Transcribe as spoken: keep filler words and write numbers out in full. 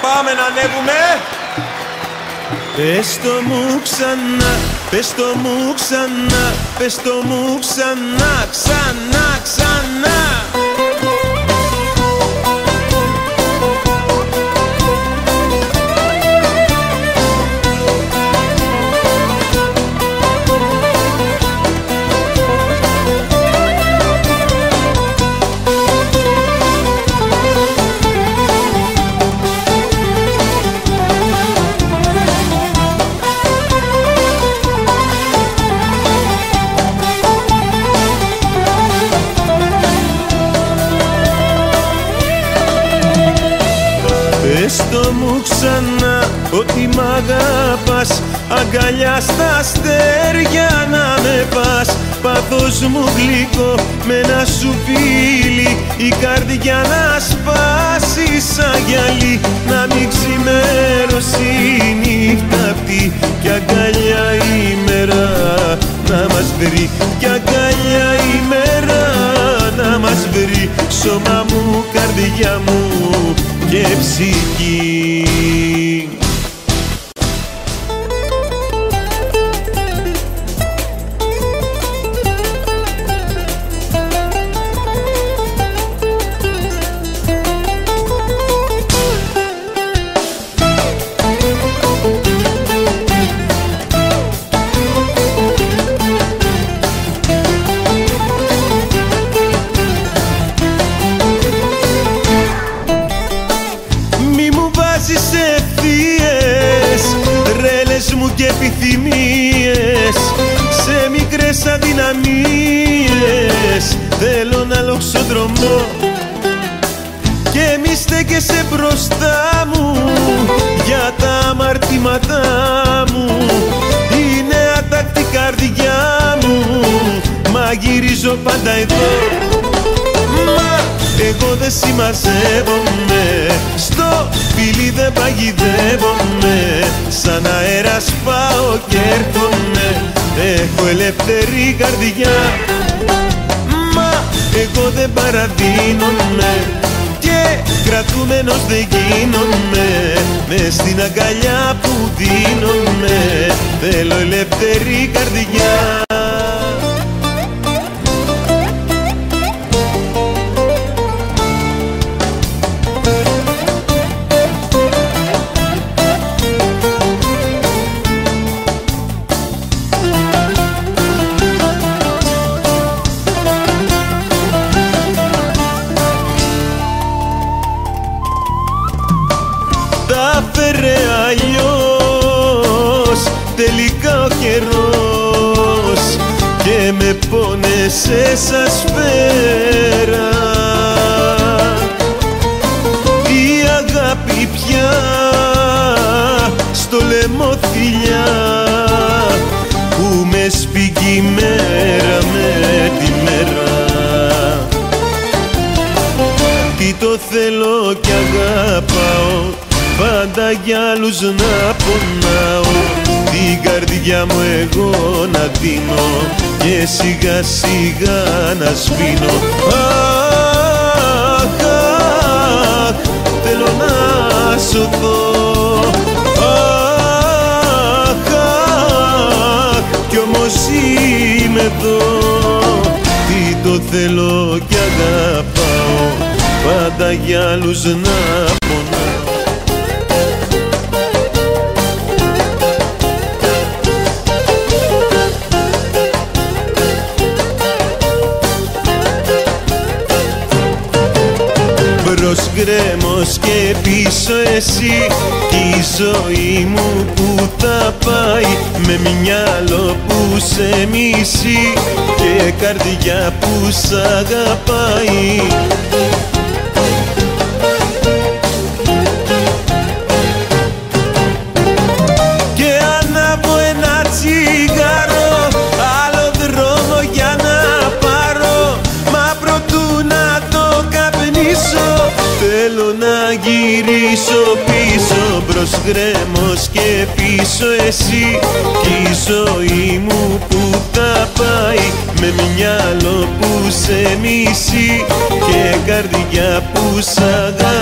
πάμε να ανέβουμε. Πες το μου ξανά, πες το μου ξανά, πες το μου ξανά, ξανά, ξανά. Πες το μου ξανά ότι μ' αγαπάς, αγκαλιά στα αστέρια να με πας. Πάθος μου γλυκό με ένα σου φίλι, η καρδιά να σπάσει σαν γυαλί. Να μην ξημερώσει η νύχτα αυτή κι αγκαλιά η μέρα να μας βρει, κι αγκαλιά η μέρα να μας βρει. Σώμα μου, καρδιά μου και ψυχή. Και επιθυμίες σε μικρές αδυναμίες θέλω να λοξοδρομώ και μη στέκεσαι μπροστά μου για τα αμαρτήματά μου. Είναι ατάκτη καρδιά μου, μα γυρίζω πάντα εδώ. Μα εγώ δεν συμμαζεύομαι, στο φίλι δεν παγιδεύομαι, σαν αέρας πάω και έρχομαι, έχω ελεύθερη καρδιά. Μα εγώ δεν παραδίνομαι και κρατούμενος δεν γίνομαι, μες στην αγκαλιά που δίνομαι, θέλω ελεύθερη καρδιά. Τα φέρε αλλιώς τελικά ο καιρός και με πόνεσαι σαν σφαίρα. Η αγάπη πια στο λαιμό θηλιά που με σφίγγει μέρα με τη μέρα. Τι το θέλω κι αγαπάω, πάντα για άλλους να πονάω, την καρδιά μου εγώ να δίνω και σιγά σιγά να σβήνω. Αχ, αχ, θέλω να σωθώ. Αχ, αχ, κι όμως είμαι εδώ. Τι το θέλω κι αγαπάω, πάντα για άλλους να πονάω. Μπρος γκρέμος και πίσω εσύ, κι η ζωή μου που θα πάει, με μυαλό που σε μισεί και καρδιά που σ' αγαπάει. Και ανάβω ένα τσιγάρο, άλλο δρόμο για να πάρω, μα προτού να το καπνίσω θέλω να γυρίσω πίσω. Μπρος γκρέμος και πίσω εσύ, κι η ζωή μου που θα πάει, με μυαλό που σε μισεί και καρδιά που σ' αγαπάει.